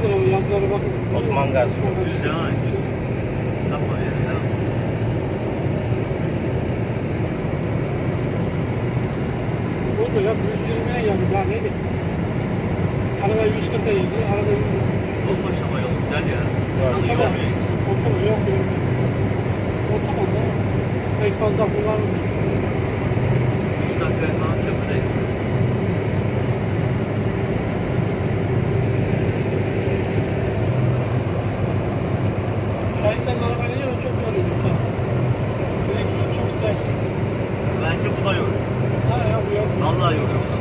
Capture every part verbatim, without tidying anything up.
yazdır o yazılara bakın. Osman Gazi. Düz devam et. Sapma yani. Devam. Oldu ya yüz yirmiye geldi daha neydi? Araba yüz kırka geldi. Araba yüz kırka. Yol başlama yolu güzel ya. Var. Sana iyi olmuyor hiç. Otomu yok yok. Otomu da pek fazla kullanmıyor. üç dakika falan köprüdeyiz. Şahin'den arabayla yine çok yoruyor insan. Direksiyon çok sert. Bence bu da yoruyor. Ha ya bu yok. Vallahi yoruyor bu da.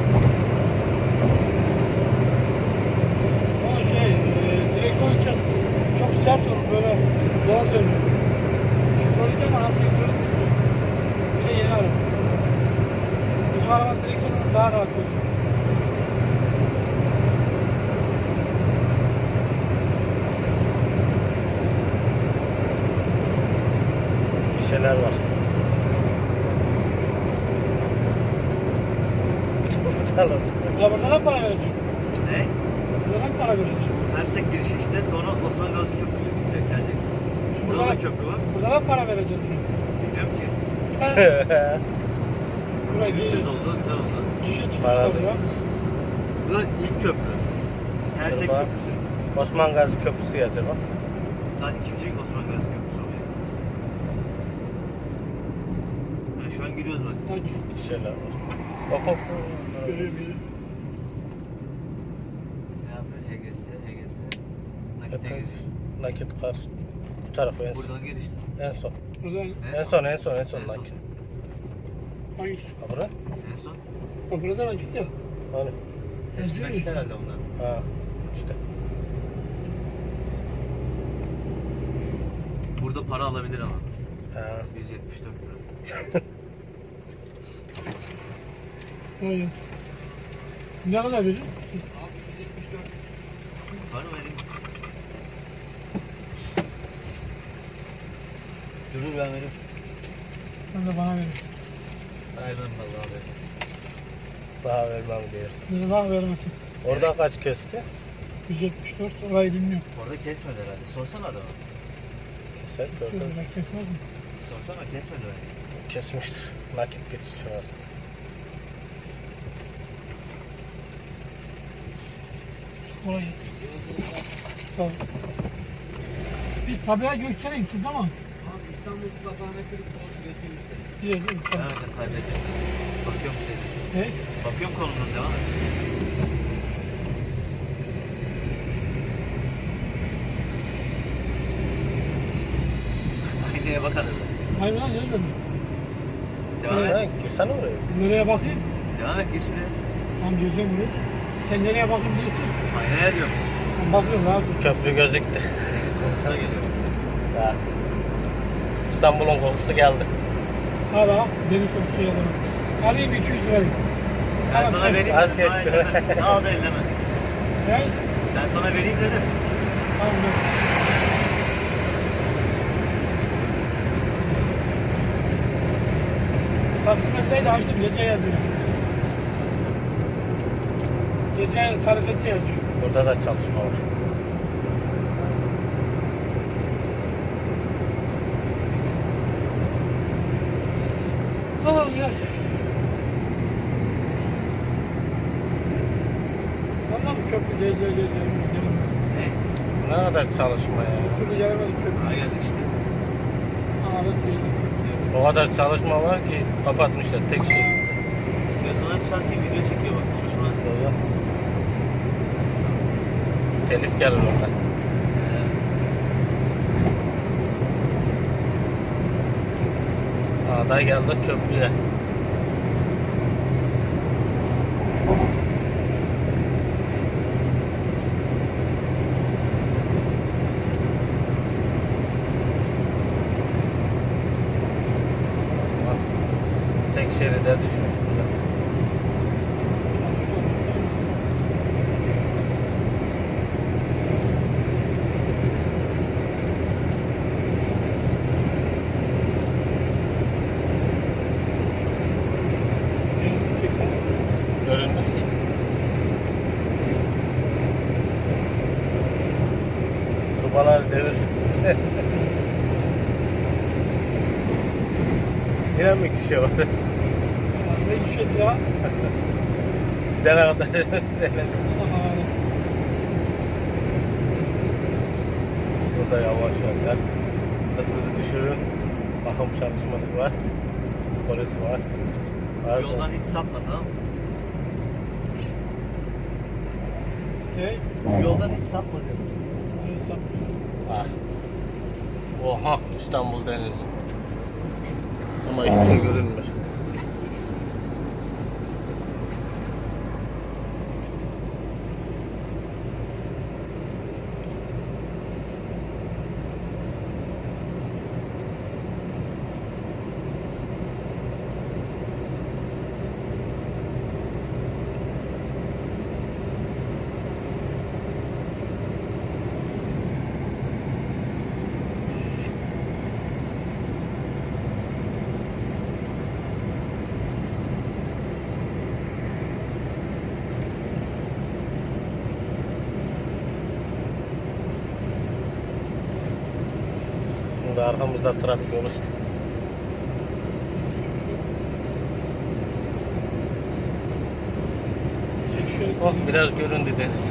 O şey, e, direksiyon çok, çok sert olur böyle zor dönüyor. Soracağım ama nasıl yıkıyor? Bir de yeni araba. Bizim araba direksiyonu daha rahat oluyor. Bir şeyler var. Bakalım. Ya burada da para verecek. Ne? Burada da para verecek. Ersek girişi işte. Sonra Osman Gazi Köprüsü gidecek, gelecek. Burada da köprü var. Burada da para vereceğiz. Bilmiyorum ki. Buraya üç yüz değil. oldu, öte oldu. Kişi çıkış Para oluyor. Bu da ilk köprü. Ersek Merhaba. Köprüsü. Osman Gazi Köprüsü yazıyor bak. Daha ikinci Osman Gazi Köprüsü oluyor. Ha, şu an giriyoruz bak. Bak, Bir şeyler var. Hop hop. görüyor biri. Ne yapıyor? H G S, H G S. Nakite gireceğiz. Nakit karşı. Bu tarafa en son. Buradan gir işte. En son. Burada En son en son en son En son. nakit. hangisi? Ha bura? En son. O burada nakit ya. Hani? Hepsi nakit herhalde onlar. Ha. İşte. Burada para alabilir ama. Ha. yüz yetmiş dört lira. Evet. Ne kadar verir? Abi yüz yetmiş dört. Var mı vereyim? Durur ben vereyim. Sen de bana verir. Vermem vallahi abi. Daha vermem diyorsun. Ne daha vermesin. Orada kaç kesti? yüz yetmiş dört orayı bilmiyorum. Orada kesmedi herhalde. Sorsana adama. Keser Şöyle gördün. bak kesmez mi? Sorsana kesmedi öyle. Kesmiştir. Nakit geçiş şurası. Kolay gelsin. Sağ ol. Biz Sabiha Gökçen'e gideceğiz ama. Abi İstanbul sabahına kırıp onu götürürüz seni. Güzel değil mi? Devam et kaybedeceğim. Bakıyorum şey. Ne? Bakıyorum konunun devam et. Aynaya bak arada. Hayır lan gelmedim. Devam Ha, et. girsene oraya. Nereye bakayım? Devam et gir şuraya. Tam gözüm buraya. Sen nereye bakayım diyorsun? Aynaya diyorum. Ben bakıyorum abi. Köprü gözüktü. Deniz konusuna geliyor. Ha. İstanbul'un kokusu geldi. Hala deniz kokusu yalanı. Alayım iki yüz lirayı. Ben Tamam, sana tamam. vereyim. Az dedim, geçti. daha elleme. Daha da elleme. Ne? Ben sana vereyim dedim. Tamam dur. Taksimetreyi de açtım. Gece yazıyor. Gece tarifesi yazıyor. Burada da çalışma var. Oh ya. Valla mı köprü gece gece gece. Ne? Ne kadar çalışma ya. Köprü gelemedik köprü. Daha geldi işte. Ağrı değil. O kadar çalışma var ki kapatmışlar tek şey. İstiyorsan aç şarkıyı video çekiyor bak konuşma. Yok. Telif gelir oradan. Ağda geldik köprüye. Bak, tek şeride düşmüş burada. Arabalar devir. Yine mi kişi var? Ne gişesi ya? Dene kadar. Burada yavaş yollar. Hızlı düşürün. Bakım çalışması var. Polis var. Var mı? Yoldan hiç sapma, tamam mı? Ne? Yoldan hiç sapma diyorum. Ah. Oha, İstanbul denizi. Ama hiçbir şey görünmüyor. Burada arkamızda trafik oluştu. Oh, biraz göründü deniz.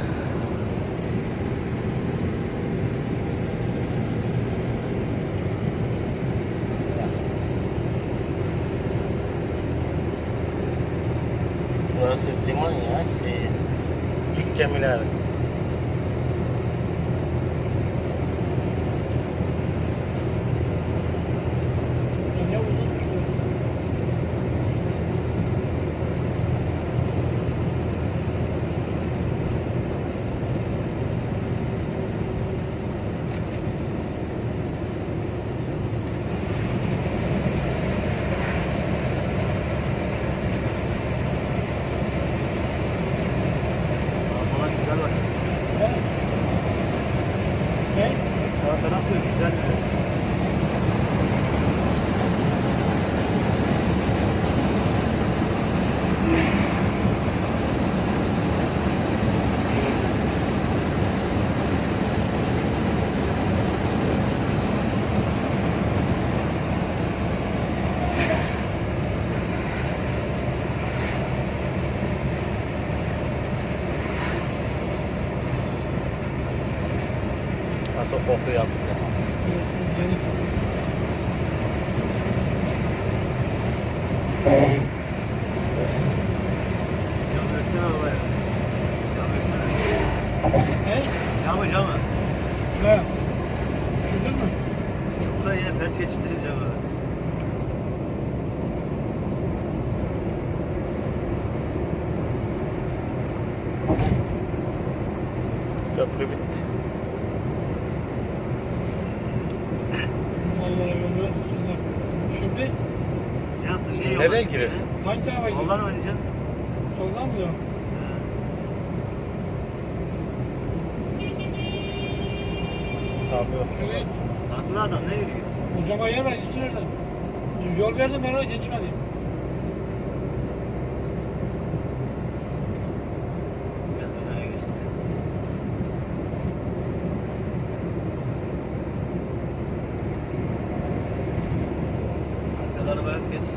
Burası liman ya, şey, yük gemiler. Ne uzun Sağ falan güzel bak. Ne? Ne? Sağ taraf da güzel. Nasıl kokuyor yaptı. Cam versene babaya. Cam versene. Ne? Camı camı. Ne? Üşüdün mü? Burada yine felç geçirdirin camı. Köprü bitti. Vallahi yolları tutsunlar. Şimdi Ne yaptın? Niye yola Nereye çıktın giriyorsun? ya? hangi tarafa gidiyorsun? Soldan oynayacaksın. Soldan mı diyor? Tabii. Evet. Haklı adam, ne yürüyor? Hocama yer ver gitsin oradan. Yol verdim ben oraya geçmedi. Ben de nereye geçtim? Arkada araba yok, geç.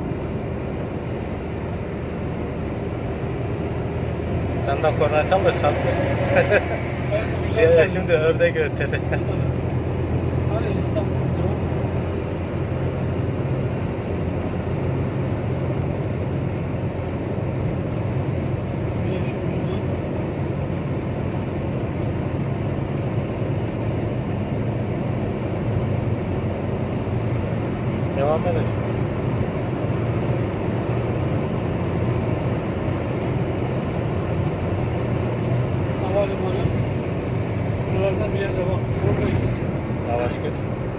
Sen de korna çal da çarpmasın. Ben Ya, güzel ya şimdi ördek öter. Hadi İstanbul'da. Bir de şurada. Devam edeceğim. Havalimanı. Buralardan bir yerde bak. Orada Yavaş git.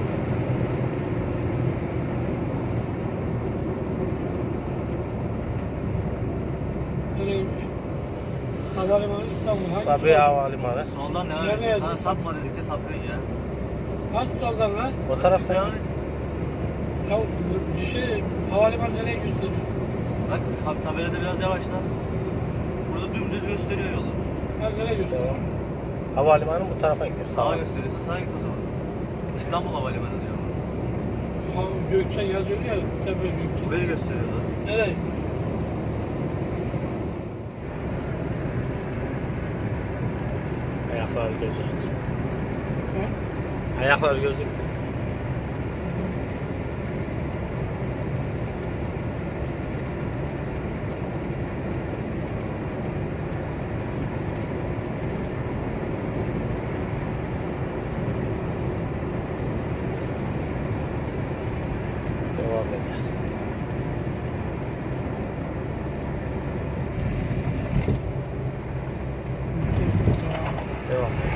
nereymiş? Havalimanı İstanbul. Hangi Sabiha sol? Havalimanı. Soldan devam Nereye edeceksin. Sana yazdın? sapma dedikçe sapıyorsun ya. Nasıl soldan lan? O tarafta Devam et. Ya bu şey havalimanı nereye gösteriyor? Bak bak, tabelada biraz yavaşla. Burada dümdüz gösteriyor yolu. Ha nereye gösteriyor? Devam. Havalimanı bu tarafa gidiyor. Sağa gösteriyorsa sağa git o zaman. İstanbul Havalimanı diyor. Ha, Gökçen yazıyor ya, sen böyle Gökçen. Burayı gösteriyordu. Nereye? Ayaklar gözüktü. Ha? Ayaklar gözüktü. Devam edersin. Devam et.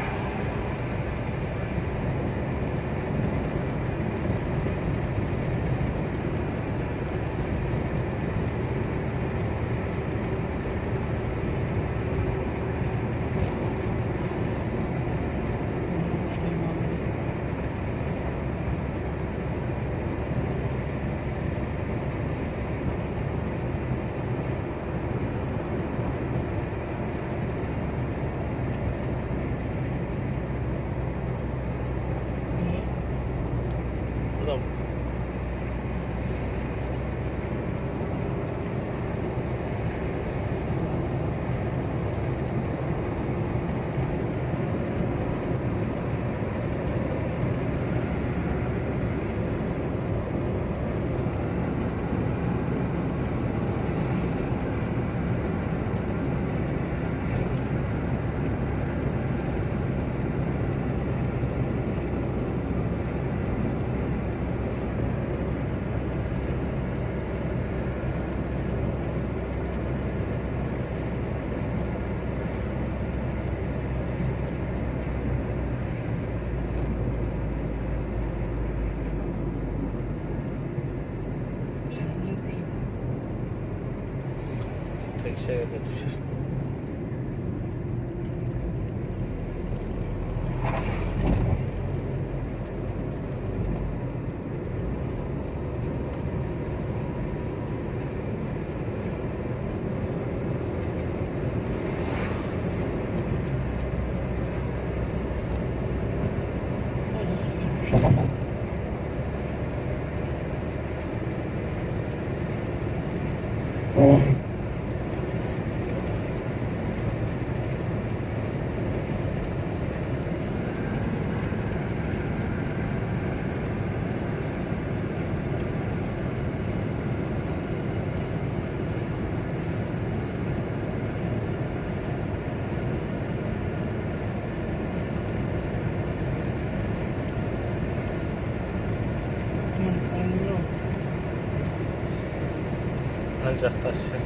Buradan tek şeye de düşer. Ancak taşı.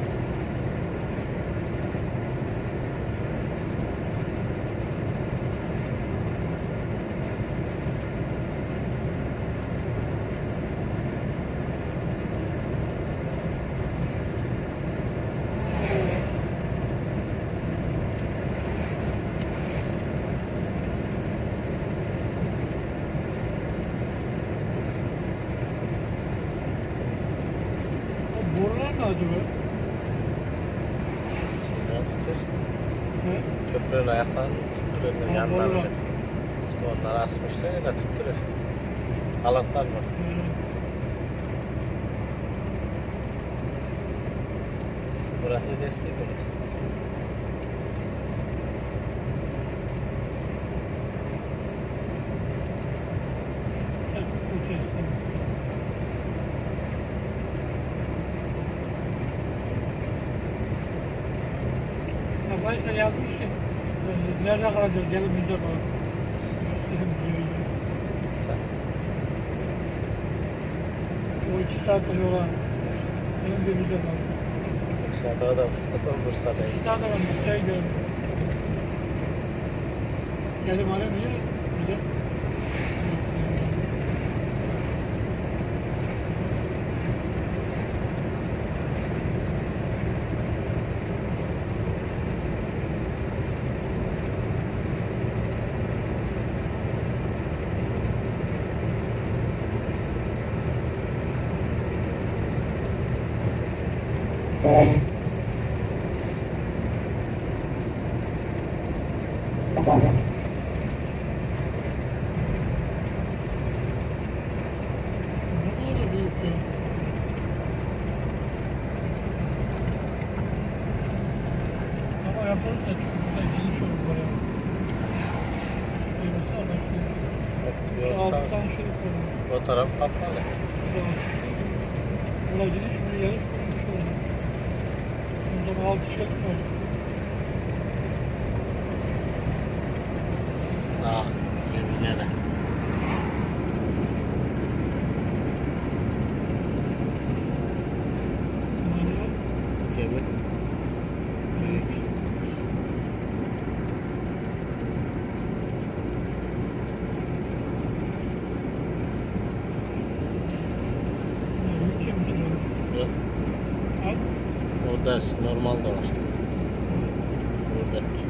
Borular ne acaba? Şuradan tutur. He? Köprünün ayaklarını tutturur. Ha, Yanlarını. borular. İşte onları asmışlar ya da tutturur. Alatlar var. Hı. Burası destek olur. Heh, bu kesin. Ya başta yazmış ki, e, nerede kalacağız, gelin bizde kalın. Dedim, diyor. Sen. O iki saatlik yola, gelin bir bizde kalın. Aşağıda da Bursa'dayım. İki saate ben bir şey gördüm. Geldim hani niye? Bir de. Ne kadar büyük ya. Ama yapılırsa çok güzel geniş olur buraya. Yemesi anlaşılıyor. Yok, Altı sağ- tane şerit koyuyor. O taraf kapalı. Buraya geniş bir yarış koymuş olur. O zaman altı şerit koyuyor. Daha gemilere. Bunları Gemi. büyük. Büyük gemi çıkarıyor. Yok. Ha? Orada normal da var. Buradaki.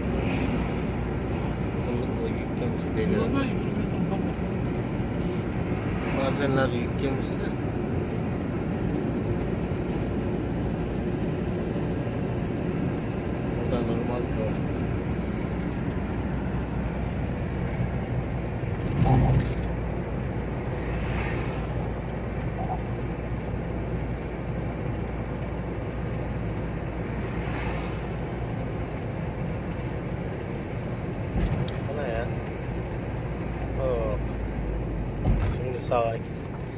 Bunun o yük gemisi değil. Normal yürümüyorsun baba. Bazenler yük gemisi de. Burada normal da var. Bu ne ya? Hop. Şimdi sağa git.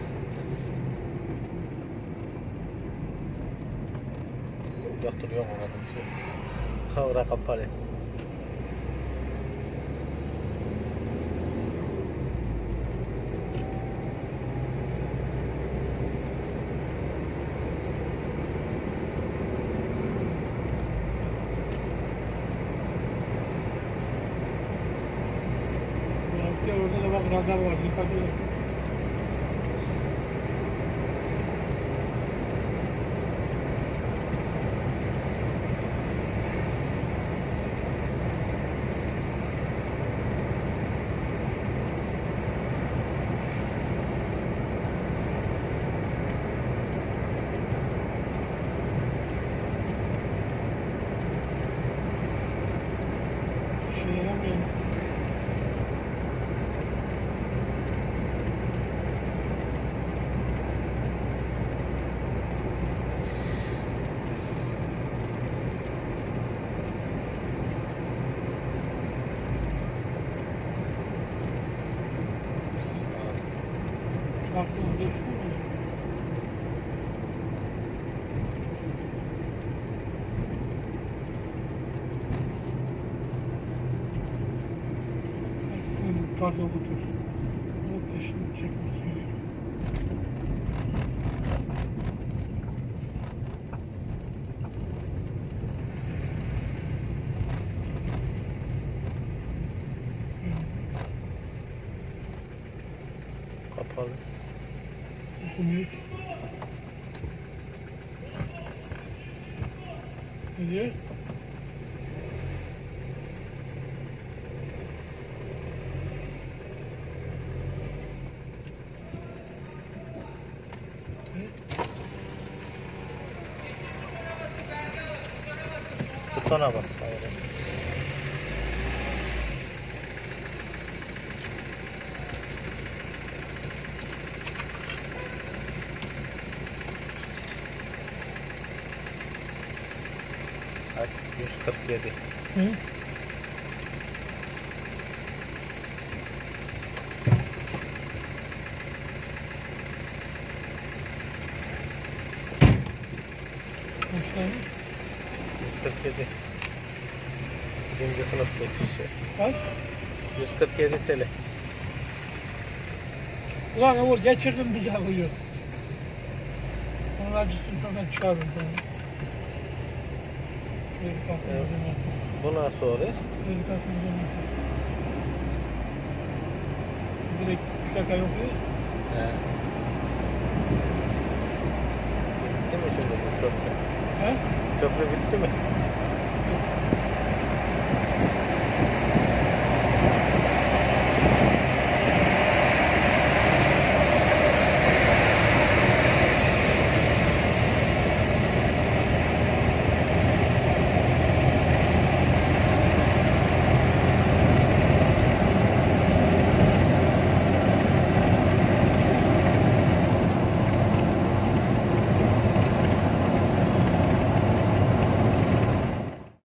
Götürüyorum orada bir şey. Orada kapalı. Ya orada da bak radar var. Dikkat edin. Şey yaramıyorum. Farklı geçti mi? Pardon otur. Bu peşini çekmesi gerekiyor. Kapalı. Okumuyor. Ne diyor? Butona bas. Hayır. Bak, yüz kırk yedi. Hı? Kaç tane? yüz kırk yedi. Birinci sınıf geçişi. Kaç? yüz kırk yedi T L. Ulan Uğur geçirdim bize uyuyor. Onun acısını sonra çıkardım sana. Kredi kartını Evet. ödeme. Bu nasıl oluyor? Kredi kartını ödeme. Direkt plaka yok ya. He. Bitti mi şimdi bu köprü? He? Köprü bitti mi?